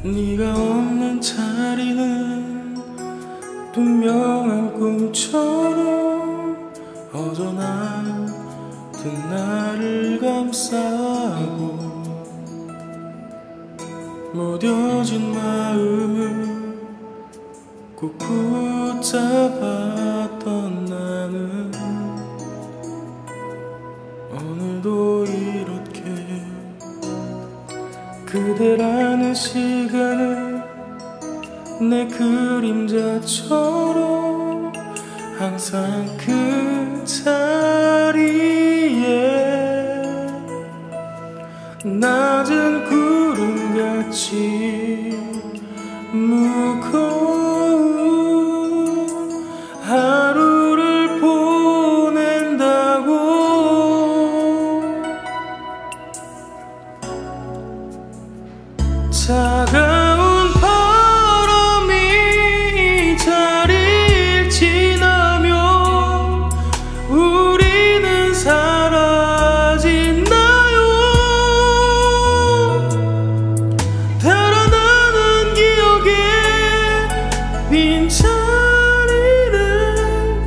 네가 없는 자리는 분명한 꿈처럼 허전한 나를 감싸고 무뎌진 마음을 꼭 붙잡았던 나는 오늘도 이렇게 그대라는 시간을 내 그림자처럼 항상 그 자리에 낮은 구름같이 무거운 하루를 보낸다고. 차가운 바람이 자리를 지나면 우리는 사라진나요? 달아나는 기억에 빈자리를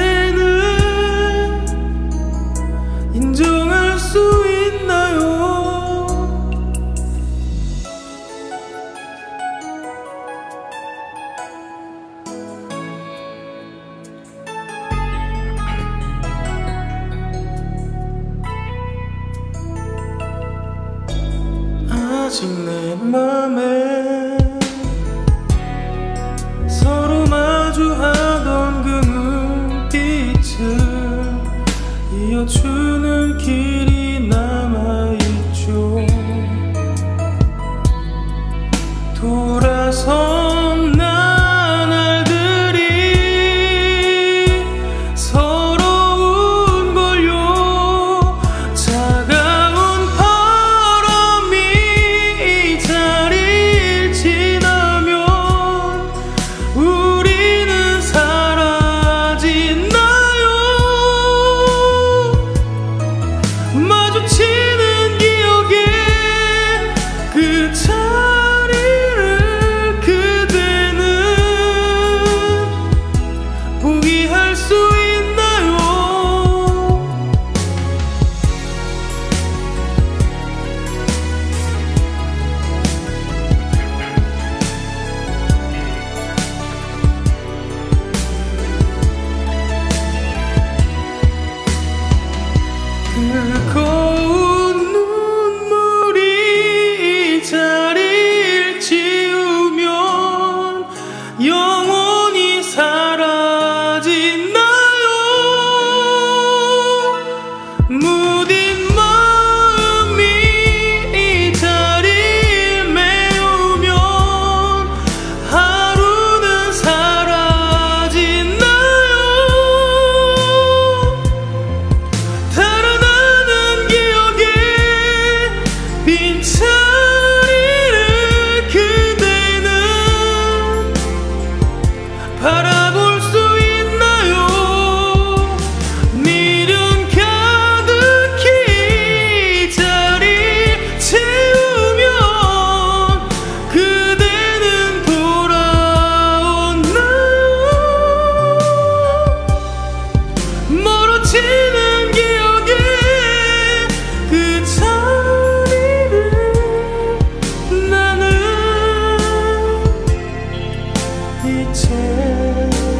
그대는 인정할 수 있나요? 아직 내 맘에 서로 마주하던 그 눈빛을 이어주는 길이 남아있죠. 돌아선 나날들이 서러운 걸요. 차가운 바람이 자리를 지나면 우리는 사라지나요? 마주치는 기억에 그 자리를 그대는 포기할 수 있나요? 뜨거운 눈물이 이 자리를 지우면 영원히 사라지나요? 무딘 마음이 이 자리를 메우면 하루는 사라지나요? 달아나는 기억에 빈자리를 그대는 바라볼 수 있나요? 미련 가득히 이 자리 채우면 그대는 돌아오나요? 멀어지는 기억에 그 자리를 나는 이제